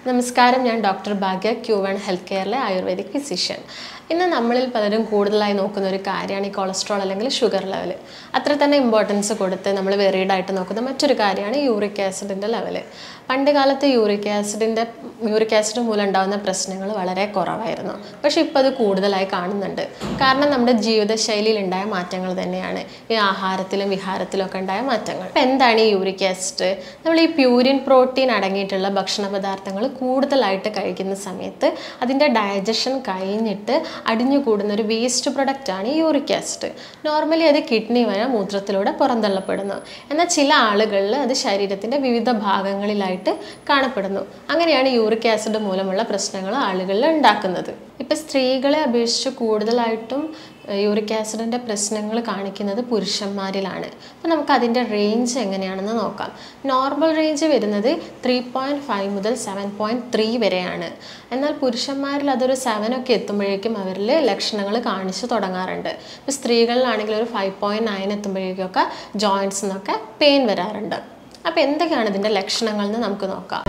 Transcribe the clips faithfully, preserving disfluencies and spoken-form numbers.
നമസ്കാരം, ഞാൻ doctor Bhagya, Q one health കെയറിലെ ആയുർവേദിക് ഫിസിഷ്യൻ. ഇന്ന് നമ്മളിൽ പലരും കൂടുതലായി നോക്കുന്ന ഒരു കാര്യമാണ് ഈ കൊളസ്ട്രോൾ അല്ലെങ്കിൽ ഷുഗർ ലെവൽ. അത്ര തന്നെ ഇമ്പോർട്ടൻസ് കൊടുത്ത് നമ്മൾ വെറീഡായിട്ട് നോക്കുന്ന മറ്റൊരു കാര്യമാണ് യൂറിക് ആസിഡിൻ്റെ ലെവൽ. പണ്ട് കാലത്ത് യൂറിക് ആസിഡിൻ്റെ യൂറിക് ആസിഡ് മൂലം ഉണ്ടാകുന്ന പ്രശ്നങ്ങൾ വളരെ കുറവായിരുന്നു. പക്ഷേ ഇപ്പോൾ അത് കൂടുതലായി കാണുന്നുണ്ട്. കാരണം നമ്മുടെ ജീവിതശൈലിയിൽ ഉണ്ടായ മാറ്റങ്ങൾ തന്നെയാണ്, ഈ ആഹാരത്തിലും വിഹാരത്തിലും ഒക്കെ ഉണ്ടായ മാറ്റങ്ങൾ. അപ്പോൾ എന്താണ് ഈ യൂറിക് ആസിഡ്? നമ്മൾ ഈ പ്യൂരിൻ പ്രോട്ടീൻ അടങ്ങിയിട്ടുള്ള ഭക്ഷണ പദാർത്ഥങ്ങൾ കൂടുതലായിട്ട് കഴിക്കുന്ന സമയത്ത് അതിൻ്റെ ഡൈജഷൻ കഴിഞ്ഞിട്ട് അടിഞ്ഞുകൂടുന്ന ഒരു വേസ്റ്റ് പ്രൊഡക്റ്റാണ് ഈ യൂറിക് ആസിഡ്. നോർമലി അത് കിഡ്നി വഴി മൂത്രത്തിലൂടെ പുറന്തള്ളപ്പെടുന്നു. എന്നാൽ ചില ആളുകളിൽ അത് ശരീരത്തിൻ്റെ വിവിധ ഭാഗങ്ങളിലായിട്ട് കാണപ്പെടുന്നു. അങ്ങനെയാണ് യൂറിക് ആസിഡ് മൂലമുള്ള പ്രശ്നങ്ങൾ ആളുകളിൽ ഉണ്ടാക്കുന്നത്. ഇപ്പം സ്ത്രീകളെ അപേക്ഷിച്ച് കൂടുതലായിട്ടും യൂറിക് ആസിഡിൻ്റെ പ്രശ്നങ്ങൾ കാണിക്കുന്നത് പുരുഷന്മാരിലാണ്. അപ്പോൾ നമുക്ക് അതിൻ്റെ റേഞ്ച് എങ്ങനെയാണെന്ന് നോക്കാം. നോർമൽ റേഞ്ച് വരുന്നത് ത്രീ പോയിൻറ്റ് ഫൈവ് മുതൽ സെവൻ പോയിൻറ്റ് ത്രീ വരെയാണ്. എന്നാൽ പുരുഷന്മാരിൽ അതൊരു സെവനൊക്കെ എത്തുമ്പോഴേക്കും അവരിൽ ലക്ഷണങ്ങൾ കാണിച്ചു തുടങ്ങാറുണ്ട്. ഇപ്പോൾ സ്ത്രീകളിലാണെങ്കിൽ ഒരു ഫൈവ് പോയിൻറ്റ് നയൻ എത്തുമ്പോഴേക്കൊക്കെ ജോയിൻറ്റ്സിനൊക്കെ പെയിൻ വരാറുണ്ട്. അപ്പോൾ എന്തൊക്കെയാണ് ഇതിൻ്റെ ലക്ഷണങ്ങൾ എന്ന് നമുക്ക് നോക്കാം.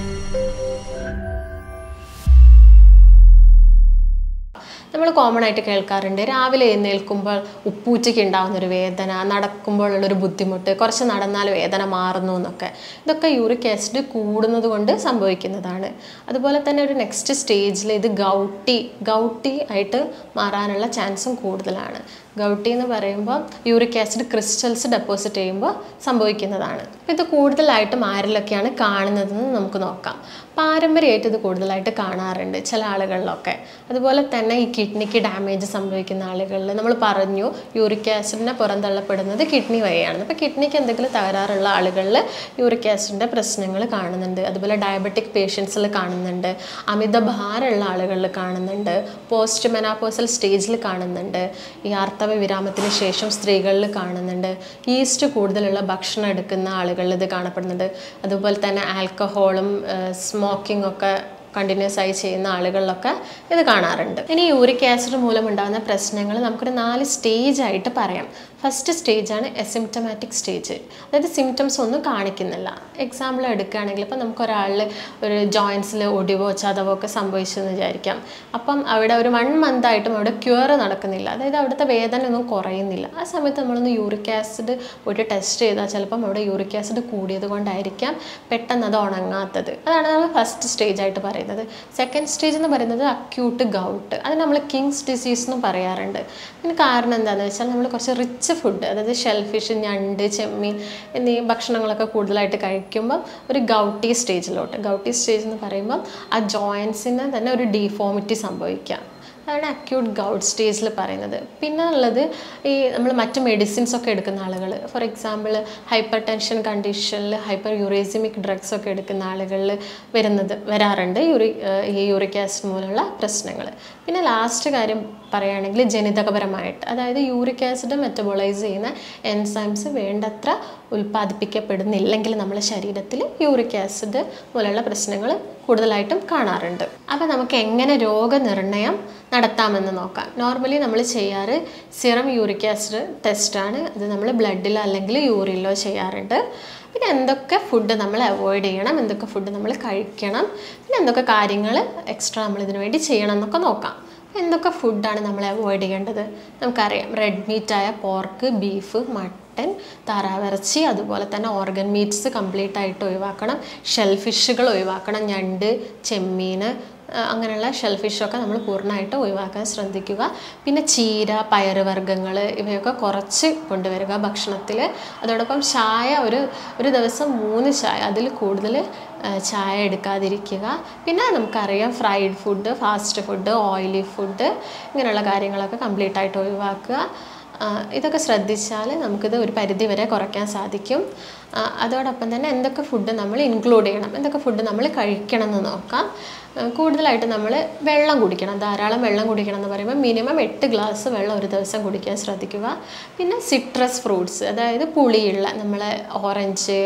നമ്മൾ കോമൺ ആയിട്ട് കേൾക്കാറുണ്ട്, രാവിലെ എഴുന്നേൽക്കുമ്പോൾ ഉപ്പൂറ്റയ്ക്ക് ഉണ്ടാകുന്നൊരു വേദന, നടക്കുമ്പോഴുള്ളൊരു ബുദ്ധിമുട്ട്, കുറച്ച് നടന്നാൽ വേദന മാറുന്നു എന്നൊക്കെ. ഇതൊക്കെ യൂറിക് ആസിഡ് കൂടുന്നത് കൊണ്ട് സംഭവിക്കുന്നതാണ്. അതുപോലെ തന്നെ ഒരു നെക്സ്റ്റ് സ്റ്റേജിൽ ഇത് ഗൗട്ടി ഗൗട്ടി ആയിട്ട് മാറാനുള്ള ചാൻസും കൂടുതലാണ്. ഗൗട്ടി എന്ന് പറയുമ്പോൾ യൂറിക് ആസിഡ് ക്രിസ്റ്റൽസ് ഡെപ്പോസിറ്റ് ചെയ്യുമ്പോൾ സംഭവിക്കുന്നതാണ്. അപ്പോൾ ഇത് കൂടുതലായിട്ടും ആരിലൊക്കെയാണ് കാണുന്നതെന്ന് നമുക്ക് നോക്കാം. പാരമ്പര്യമായിട്ട് ഇത് കൂടുതലായിട്ട് കാണാറുണ്ട് ചില ആളുകളിലൊക്കെ. അതുപോലെ തന്നെ ഈ കിഡ്നിക്ക് ഡാമേജ് സംഭവിക്കുന്ന ആളുകളിൽ നമ്മൾ പറഞ്ഞു യൂറിക് ആസിഡിനെ പുറന്തള്ളപ്പെടുന്നത് കിഡ്നി വഴിയാണ്. അപ്പോൾ കിഡ്നിക്ക് എന്തെങ്കിലും തകരാറുള്ള ആളുകളിൽ യൂറിക് ആസിഡിൻ്റെ പ്രശ്നങ്ങൾ കാണുന്നുണ്ട്. അതുപോലെ ഡയബറ്റിക് പേഷ്യൻസിൽ കാണുന്നുണ്ട്, അമിതഭാരമുള്ള ആളുകളിൽ കാണുന്നുണ്ട്, പോസ്റ്റ് മെനോപോസൽ സ്റ്റേജിൽ കാണുന്നുണ്ട്, ഈ ആർത്തവ വിരാമത്തിന് ശേഷം സ്ത്രീകളിൽ കാണുന്നുണ്ട്, ഈസ്റ്റ് കൂടുതലുള്ള ഭക്ഷണം എടുക്കുന്ന ആളുകളിൽ ഇത് കാണപ്പെടുന്നുണ്ട്. അതുപോലെ തന്നെ ആൽക്കഹോളും സ്മോക്കിംഗ് ഒക്കെ കണ്ടിന്യൂസ് ആയി ചെയ്യുന്ന ആളുകളിലൊക്കെ ഇത് കാണാറുണ്ട്. ഇനി യൂറിക് ആസിഡ് മൂലം ഉണ്ടാകുന്ന പ്രശ്നങ്ങൾ നമുക്കൊരു നാല് സ്റ്റേജ് ആയിട്ട് പറയാം. ഫസ്റ്റ് സ്റ്റേജാണ് എസിംപ്റ്റമാറ്റിക് സ്റ്റേജ്, അതായത് സിംറ്റംസ് ഒന്നും കാണിക്കുന്നില്ല. എക്സാമ്പിൾ എടുക്കുകയാണെങ്കിൽ ഇപ്പം നമുക്കൊരാളിൽ ഒരു ജോയിൻസിൽ ഒടിവോ ചതവോ ഒക്കെ സംഭവിച്ചെന്ന് വിചാരിക്കാം. അപ്പം അവിടെ ഒരു വൺ മന്ത് ആയിട്ടും അവിടെ ക്യൂർ നടക്കുന്നില്ല, അതായത് അവിടുത്തെ വേദന ഒന്നും കുറയുന്നില്ല. ആ സമയത്ത് നമ്മളൊന്ന് യൂറിക് ആസിഡ് പോയിട്ട് ടെസ്റ്റ് ചെയ്താൽ ചിലപ്പം അവിടെ യൂറിക് ആസിഡ് കൂടിയത് കൊണ്ടായിരിക്കാം പെട്ടെന്ന് അത് ഉണങ്ങാത്തത്. അതാണ് നമ്മൾ ഫസ്റ്റ് സ്റ്റേജ് ആയിട്ട് പറയുന്നത്. സെക്കൻഡ് സ്റ്റേജ് എന്ന് പറയുന്നത് അക്യൂട്ട് ഗൗട്ട്, അത് നമ്മൾ കിങ്സ് ഡിസീസ് എന്നും പറയാറുണ്ട്. പിന്നെ കാരണം എന്താണെന്ന് വെച്ചാൽ നമ്മൾ കുറച്ച് റിച്ച് ഫുഡ്, അതായത് ഷെൽഫിഷ്, ഞണ്ട്, ചെമ്മീൻ എന്നീ ഭക്ഷണങ്ങളൊക്കെ കൂടുതലായിട്ട് കഴിക്കുമ്പം ഒരു ഗൗട്ടി സ്റ്റേജിലോട്ട്, ഗൗട്ടി സ്റ്റേജ് എന്ന് പറയുമ്പം ആ ജോയിൻസിന് തന്നെ ഒരു ഡീഫോമിറ്റി സംഭവിക്കാം. അതാണ് അക്യൂട്ട് ഗൗട്ട് സ്റ്റേജിൽ പറയുന്നത്. പിന്നെ ഉള്ളത് ഈ നമ്മൾ മറ്റ് മെഡിസിൻസ് ഒക്കെ എടുക്കുന്ന ആളുകൾ, ഫോർ എക്സാമ്പിൾ ഹൈപ്പർ ടെൻഷൻ കണ്ടീഷനിൽ ഹൈപ്പർ യൂറേസിമിക് ഡ്രഗ്സ് ഒക്കെ എടുക്കുന്ന ആളുകളിൽ വരുന്നത് വരാറുണ്ട് യൂറി ഈ യൂറിക് ആസിഡ് മൂലമുള്ള പ്രശ്നങ്ങൾ. പിന്നെ ലാസ്റ്റ് കാര്യം പറയുകയാണെങ്കിൽ ജനിതകപരമായിട്ട്, അതായത് യൂറിക് ആസിഡ് മെറ്റബോളൈസ് ചെയ്യുന്ന എൻസൈംസ് വേണ്ടത്ര ഉൽപ്പാദിപ്പിക്കപ്പെടുന്നില്ലെങ്കിൽ നമ്മുടെ ശരീരത്തിൽ യൂറിക് ആസിഡ് മൂലമുള്ള പ്രശ്നങ്ങൾ കൂടുതലായിട്ടും കാണാറുണ്ട്. അപ്പോൾ നമുക്ക് എങ്ങനെ രോഗനിർണയം നടത്താമെന്ന് നോക്കാം. നോർമലി നമ്മൾ ചെയ്യാറ് സിറം യൂറിക് ആസിഡ് ടെസ്റ്റാണ്. അത് നമ്മൾ ബ്ലഡിലോ അല്ലെങ്കിൽ യൂറിനിലോ ചെയ്യാറുണ്ട്. പിന്നെ എന്തൊക്കെ ഫുഡ് നമ്മൾ അവോയ്ഡ് ചെയ്യണം, എന്തൊക്കെ ഫുഡ് നമ്മൾ കഴിക്കണം, പിന്നെ എന്തൊക്കെ കാര്യങ്ങൾ എക്സ്ട്രാ നമ്മൾ ഇതിനു വേണ്ടി ചെയ്യണം എന്നൊക്കെ നോക്കാം. എന്തൊക്കെ ഫുഡാണ് നമ്മൾ അവോയ്ഡ് ചെയ്യേണ്ടത്? നമുക്കറിയാം, റെഡ് മീറ്റായ പോർക്ക്, ബീഫ്, മട്ടൻ, താറാവിറച്ചി, അതുപോലെ തന്നെ ഓർഗൻ മീറ്റ്സ് കംപ്ലീറ്റ് ആയിട്ട് ഒഴിവാക്കണം. ഷെൽഫിഷുകൾ ഒഴിവാക്കണം, ഞണ്ട്, ചെമ്മീൻ, അങ്ങനെയുള്ള ഷെൽഫിഷൊക്കെ നമ്മൾ പൂർണ്ണമായിട്ട് ഒഴിവാക്കാൻ ശ്രദ്ധിക്കുക. പിന്നെ ചീര, പയറുവർഗ്ഗങ്ങൾ ഇവയൊക്കെ കുറച്ച് കൊണ്ടുവരിക ഭക്ഷണത്തിൽ. അതോടൊപ്പം ചായ ഒരു ഒരു ദിവസം മൂന്ന് ചായ, അതിൽ കൂടുതൽ ചായ എടുക്കാതിരിക്കുക. പിന്നെ നമുക്കറിയാം fried food, fast food, oily food, ഇങ്ങനെയുള്ള കാര്യങ്ങളൊക്കെ കംപ്ലീറ്റ് ആയിട്ട് ഒഴിവാക്കുക. ഇതൊക്കെ ശ്രദ്ധിച്ചാൽ നമുക്കിത് ഒരു പരിധി വരെ കുറയ്ക്കാൻ സാധിക്കും. അതോടൊപ്പം തന്നെ എന്തൊക്കെ ഫുഡ് നമ്മൾ ഇൻക്ലൂഡ് ചെയ്യണം, എന്തൊക്കെ ഫുഡ് നമ്മൾ കഴിക്കണം എന്ന് നോക്കാം. കൂടുതലായിട്ട് നമ്മൾ വെള്ളം കുടിക്കണം, ധാരാളം വെള്ളം കുടിക്കണം എന്ന് പറയുമ്പോൾ മിനിമം എട്ട് ഗ്ലാസ് വെള്ളം ഒരു ദിവസം കുടിക്കാൻ ശ്രദ്ധിക്കുക. പിന്നെ സിട്രസ് ഫ്രൂട്ട്സ്, അതായത് പുളിയുള്ള നമ്മളെ ഓറഞ്ച്,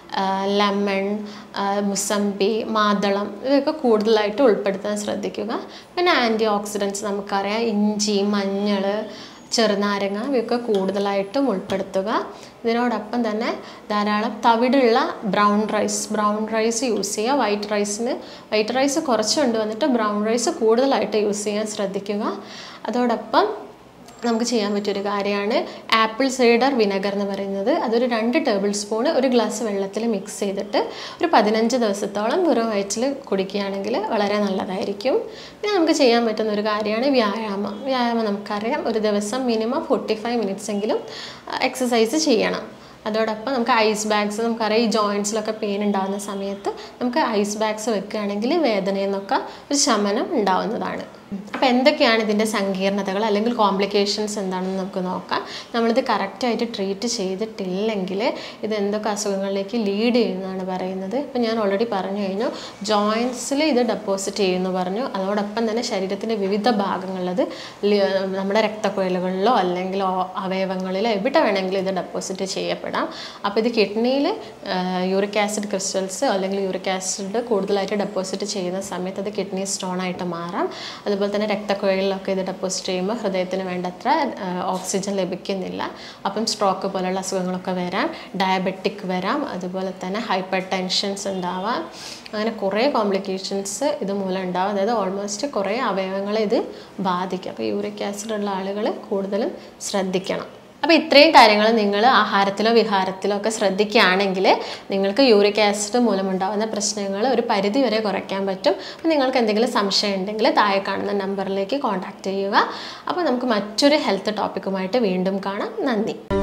ലെമൺ, മുസമ്പി, മാതളം ഇവയൊക്കെ കൂടുതലായിട്ട് ഉൾപ്പെടുത്താൻ ശ്രദ്ധിക്കുക. പിന്നെ ആൻറ്റി ഓക്സിഡൻറ്റ്സ് നമുക്കറിയാം, ഇഞ്ചി, മഞ്ഞൾ, ചെറുനാരങ്ങ ഇവയൊക്കെ കൂടുതലായിട്ടും ഉൾപ്പെടുത്തുക. ഇതിനോടൊപ്പം തന്നെ ധാരാളം തവിടുള്ള brown rice brown rice use ചെയ്യുക. വൈറ്റ് റൈസിന് വൈറ്റ് റൈസ് കുറച്ച് കൊണ്ടുവന്നിട്ട് ബ്രൗൺ റൈസ് കൂടുതലായിട്ട് യൂസ് ചെയ്യാൻ ശ്രദ്ധിക്കുക. അതോടൊപ്പം നമുക്ക് ചെയ്യാൻ പറ്റിയൊരു കാര്യമാണ് ആപ്പിൾ സൈഡർ വിനെഗർ എന്ന് പറയുന്നത്. അതൊരു രണ്ട് ടേബിൾ സ്പൂൺ ഒരു ഗ്ലാസ് വെള്ളത്തിൽ മിക്സ് ചെയ്തിട്ട് ഒരു പതിനഞ്ച് ദിവസത്തോളം വെറും വയറ്റിൽ കുടിക്കുകയാണെങ്കിൽ വളരെ നല്ലതായിരിക്കും. പിന്നെ നമുക്ക് ചെയ്യാൻ പറ്റുന്ന ഒരു കാര്യമാണ് വ്യായാമം. വ്യായാമം നമുക്കറിയാം, ഒരു ദിവസം മിനിമം ഫോർട്ടി ഫൈവ് മിനിറ്റ്സ് എങ്കിലും എക്സസൈസ് ചെയ്യണം. അതോടൊപ്പം നമുക്ക് ഐസ് ബാഗ്സ്, നമുക്കറിയാം ഈ ജോയിൻറ്റ്സിലൊക്കെ പെയിൻ ഉണ്ടാകുന്ന സമയത്ത് നമുക്ക് ഐസ് ബാഗ്സ് വെക്കുകയാണെങ്കിൽ വേദനയിൽ നിന്നൊക്കെ ഒരു ശമനം ഉണ്ടാവുന്നതാണ്. അപ്പോൾ എന്തൊക്കെയാണ് ഇതിൻ്റെ സങ്കീർണതകൾ അല്ലെങ്കിൽ കോംപ്ലിക്കേഷൻസ് എന്താണെന്ന് നമുക്ക് നോക്കാം. നമ്മളിത് കറക്റ്റായിട്ട് ട്രീറ്റ് ചെയ്തിട്ടില്ലെങ്കിൽ ഇത് എന്തൊക്കെ അസുഖങ്ങളിലേക്ക് ലീഡ് ചെയ്യുന്നതാണ് പറയുന്നത്. ഇപ്പോൾ ഞാൻ ഓൾറെഡി പറഞ്ഞു കഴിഞ്ഞു, ജോയിൻറ്റ്സിൽ ഇത് ഡെപ്പോസിറ്റ് ചെയ്യുമെന്ന് പറഞ്ഞു. അതോടൊപ്പം തന്നെ ശരീരത്തിൻ്റെ വിവിധ ഭാഗങ്ങളിലത് നമ്മുടെ രക്തക്കുഴലുകളിലോ അല്ലെങ്കിൽ അവയവങ്ങളിലോ എവിടെ വേണമെങ്കിലും ഇത് ഡെപ്പോസിറ്റ് ചെയ്യപ്പെടാം. അപ്പോൾ ഇത് കിഡ്നിയിൽ യൂറിക് ആസിഡ് ക്രിസ്റ്റൽസ് അല്ലെങ്കിൽ യൂറിക് ആസിഡ് കൂടുതലായിട്ട് ഡെപ്പോസിറ്റ് ചെയ്യുന്ന സമയത്ത് അത് കിഡ്നി സ്റ്റോണായിട്ട് മാറാം. അതുപോലെ തന്നെ രക്തക്കുഴലിലൊക്കെ ഇത് ഡെപ്പോസിറ്റ് ചെയ്യുമ്പോൾ ഹൃദയത്തിന് വേണ്ടത്ര ഓക്സിജൻ ലഭിക്കുന്നില്ല. അപ്പം സ്ട്രോക്ക് പോലുള്ള അസുഖങ്ങളൊക്കെ വരാം, ഡയബറ്റിക് വരാം, അതുപോലെ തന്നെ ഹൈപ്പർ ടെൻഷൻസ് ഉണ്ടാവാം. അങ്ങനെ കുറേ കോംപ്ലിക്കേഷൻസ് ഇത് മൂലം ഉണ്ടാവും. അതായത് ഓൾമോസ്റ്റ് കുറേ അവയവങ്ങളെ ഇത് ബാധിക്കും. അപ്പോൾ യൂറിക് ആസിഡ് ഉള്ള ആളുകൾ കൂടുതലും ശ്രദ്ധിക്കണം. അപ്പോൾ ഇത്രയും കാര്യങ്ങൾ നിങ്ങൾ ആഹാരത്തിലോ വിഹാരത്തിലോ ഒക്കെ ശ്രദ്ധിക്കുകയാണെങ്കിൽ നിങ്ങൾക്ക് യൂറിക് ആസിഡ് മൂലമുണ്ടാകുന്ന പ്രശ്നങ്ങൾ ഒരു പരിധി വരെ കുറയ്ക്കാൻ പറ്റും. അപ്പോൾ നിങ്ങൾക്ക് എന്തെങ്കിലും സംശയം ഉണ്ടെങ്കിൽ താഴെ കാണുന്ന നമ്പറിലേക്ക് കോൺടാക്റ്റ് ചെയ്യുക. അപ്പോൾ നമുക്ക് മറ്റൊരു ഹെൽത്ത് ടോപ്പിക്കുമായിട്ട് വീണ്ടും കാണാം. നന്ദി.